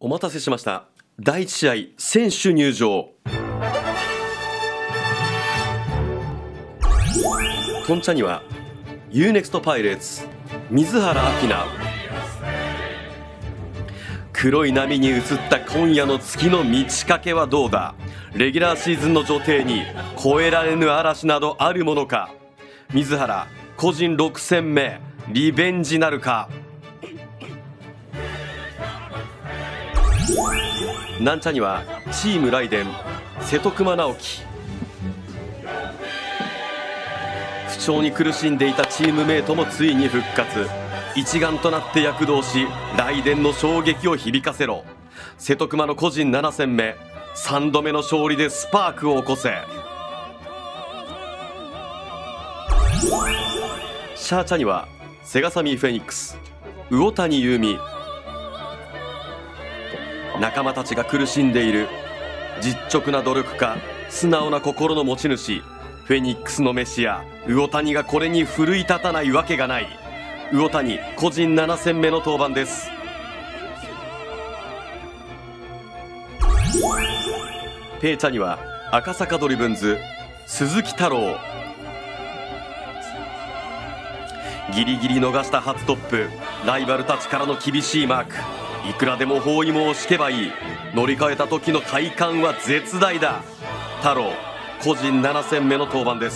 お待たせしました。第1試合、選手入場。トンチャには UNEXT パイレーツ水原明菜。黒い波に映った今夜の月の満ち欠けはどうだ。レギュラーシーズンの女帝に越えられぬ嵐などあるものか。水原個人6戦目リベンジなるか。ナンチャにはチームライデン瀬戸熊直樹。不調に苦しんでいたチームメイトもついに復活。一丸となって躍動しライデンの衝撃を響かせろ。瀬戸熊の個人7戦目3度目の勝利でスパークを起こせ。シャーチャにはセガサミーフェニックス魚谷優美。仲間たちが苦しんでいる。実直な努力家素直な心の持ち主フェニックスのメシア魚谷がこれに奮い立たないわけがない。魚谷個人7戦目の登板です。ペイチャには赤坂ドリブンズ鈴木太郎。ギリギリ逃した初トップ。ライバルたちからの厳しいマーク。いくらでも包囲網を敷けばいい。乗り換えた時の快感は絶大だ。太郎個人7戦目の登板です。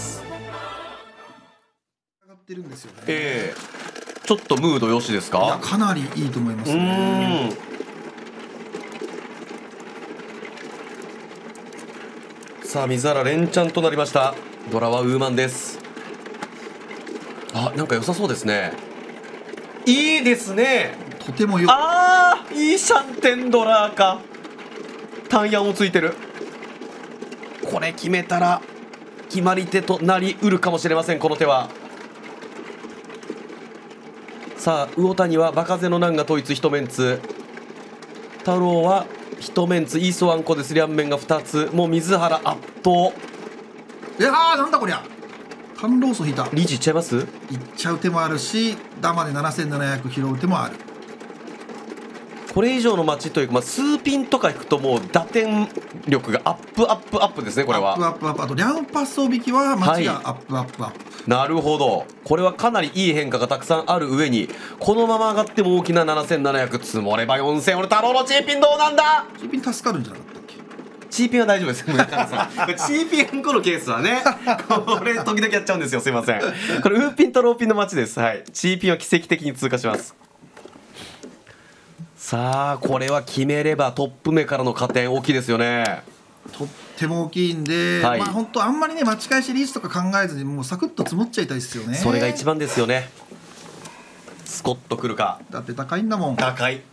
ちょっとムードよしですか。 いやかなりいいと思いますね。 さあ水原連チャンとなりました。ドラはウーマンです。あ、なんか良さそうですね。いいですね。 とてもよ。 いいシャンテンドラーか。単ヤンをついてる。これ決めたら決まり手となりうるかもしれません。この手はさあ魚谷は場風の難が統一1メンツ。太郎は1メンツイーソワンコです。両面が2つ。もう水原圧倒。 いやーなんだこりゃ。反ローソ引いた。 リーチいっちゃいます。 いっちゃう手もあるしダマで7700拾う手もある。 これ以上の待ちというか、数ピンとか引くともう打点力がアップアップアップですね。これはアップアップアップ。あとリャンパス引きは待ちがアップアップアップ。 なるほど。これはかなりいい変化がたくさんある上にこのまま上がっても大きな7700積もれば4000。俺太郎のチーピンどうなんだ。 チーピン助かるんじゃなかったっけ。 チーピンは大丈夫です。チーピン後のケースはねこれ時々やっちゃうんですよ。すいません。これウーピンとローピンの待ちです。はい、チーピンは奇跡的に通過します。さあこれは決めればトップ目からの加点大きいですよね。 とっても大きいんで、 はい、 本当あんまりね待ち返しリーチとか考えずにもうサクッと積もっちゃいたいですよね。 それが一番ですよね。スコッとくるか。 だって高いんだもん。 高い。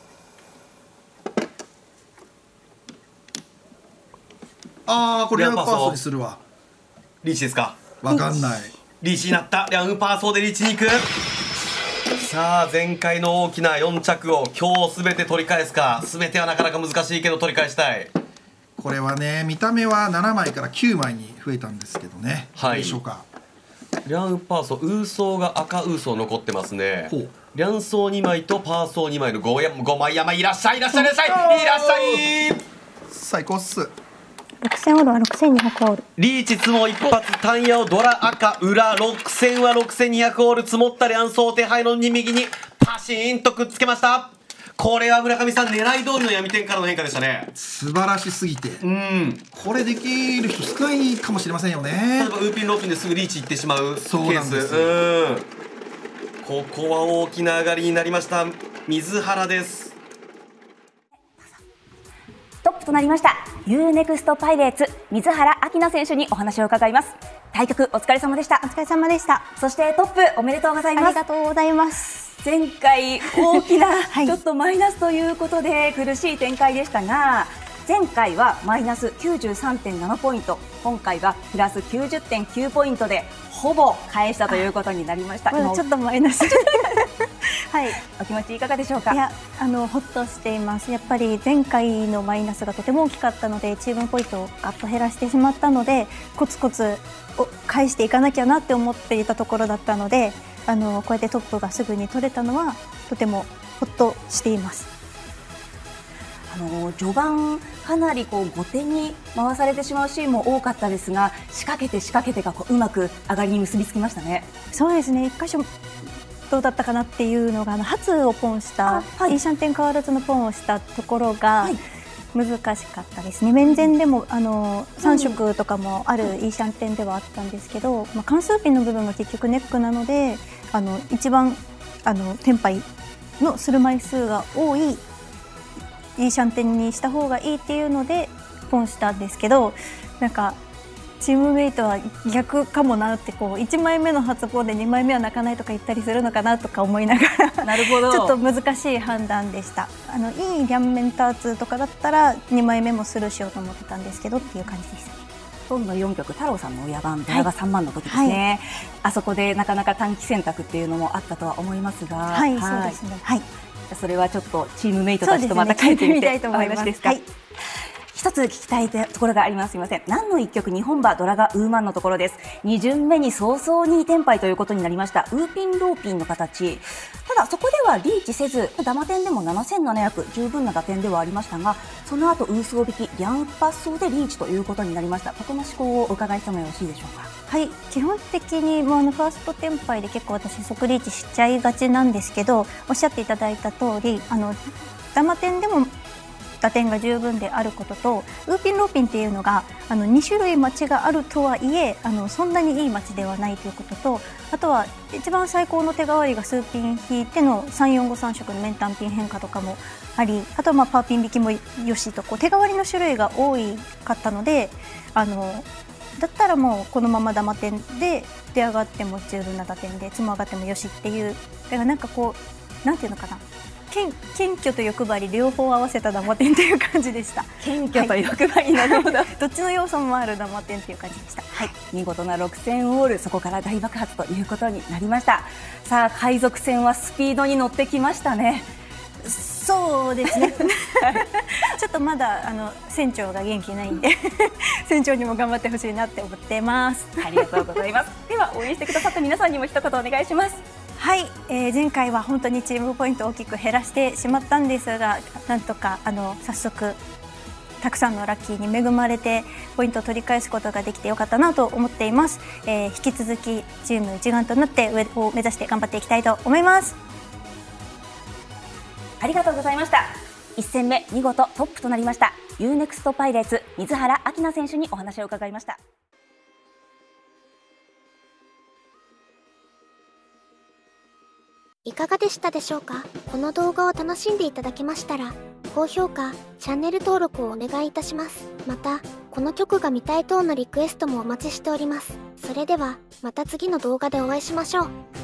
これはパーソーにするわ。 リーチですか。 わかんない。 リーチになった。リャンパーソーでリーチに行く。さあ前回の大きな4着を今日全て取り返すか。全てはなかなか難しいけど取り返したい。 これはね見た目は7枚から9枚に増えたんですけどね。 はい。 どうでしょうか。 リャンパーソーウーソーが赤ウーソー残ってますね。リャンソー2枚とパーソー2枚の5枚山いらっしゃいいらっしゃいいらっしゃいいらっしゃい。 最高っす。 6000オールは6200オール。 リーチツモ一発単ヤをドラ赤裏6000は6200オール積もったリャンソー手配の2右にパシーンとくっつけました。これは村上さん狙い通りの闇点からの変化でしたね。 素晴らしすぎてこれできる人少ないかもしれませんよね。 例えばウーピンローピンですぐリーチいってしまうケース。 そうなんです。 ここは大きな上がりになりました水原です。 トップとなりました UNEXT パイレーツ水原明菜選手にお話を伺います。対局お疲れ様でした。 お疲れ様でした。 そしてトップおめでとうございます。 ありがとうございます。 前回大きなはい、 ちょっとマイナスということで苦しい展開でしたが、前回はマイナス 93.7 ポイント、今回はプラス 90.9 ポイントでほぼ返したということになりました。 まだちょっとマイナスはい、 お気持ちいかがでしょうか。 いやほっとしています。やっぱり前回のマイナスがとても大きかったのでチームポイントをガッと減らしてしまったのでコツコツを返していかなきゃなって思っていたところだったのでこうやってトップがすぐに取れたのはとてもほっとしています。 序盤かなり後手に回されてしまうシーンも多かったですが、仕掛けてがうまく上がりに結びつきましたね。 そうですね、1箇所どうだったかなっていうのが、初をポンした、イーシャンテン変わらずのポンをしたところが難しかったですね。面前でも3色とかもあるイーシャンテンではあったんですけど、関数ピンの部分が結局ネックなので、一番テンパイのする枚数が多いイーシャンテンにした方がいいっていうのでポンしたんですけど、なんかチームメイトは逆かもなって、1枚目の初ポンで2枚目は泣かないとか言ったりするのかなとか思いながらなるほどちょっと難しい判断でした。いい両面ターツとかだったら2枚目もスルーしようと思ってたんですけどっていう感じでしたね。 今度4局、太郎さんの親番ドラが3番の時ですね、あそこでなかなか短期選択っていうのもあったとは思いますが、 そうですね、 それはちょっとチームメイトたちとまた変えてみてお話ですか。一つ聞きたいところがあります。すみません。何の一局日本馬ドラがウーマンのところです。2巡目に早々にテンパイということになりました。ウーピンローピンの形。ただそこではリーチせず、ダマ点でも7700十分な打点ではありましたが、その後ウースオ引きリャンパッソーでリーチということになりました。ここの思考をお伺いしてもよろしいでしょうか。 はい、基本的にファーストテンパイで結構私即リーチしちゃいがちなんですけど、おっしゃっていただいた通りダマ点でも打点が十分であることと、ウーピンローピンっていうのが2種類待ちがあるとはいえそんなにいい待ちではないということと、あとは一番最高の手代わりが数ピン引いての3453色の面単ピン変化とかもあり、あとはパーピン引きもよしと手代わりの種類が多かったので、だったらもうこのままダマ点で出上がっても十分な打点で、つも上がってもよしっていう、だからなんかなんていうのかな、謙虚と欲張り両方合わせたダマ点っていう感じでした。 謙虚と欲張り、なるほどどっちの要素もあるダマ点っていう感じでした。 見事な6戦オール、そこから大爆発ということになりました。さあ海賊戦はスピードに乗ってきましたね。 そうですねちょっとまだ船長が元気ないんで船長にも頑張ってほしいなって思ってます。 ありがとうございますでは応援してくださった皆さんにも一言お願いします。 はい、前回は本当にチームポイントを大きく減らしてしまったんですが、なんとか早速たくさんのラッキーに恵まれてポイントを取り返すことができてよかったなと思っています。引き続きチーム一丸となって上を目指して頑張っていきたいと思います。 ありがとうございました。1戦目見事トップとなりました UNEXT パイレーツ水原明菜選手にお話を伺いました。 いかがでしたでしょうか。この動画を楽しんでいただけましたら高評価、チャンネル登録をお願いいたします。またこの曲が見たい等のリクエストもお待ちしております。それではまた次の動画でお会いしましょう。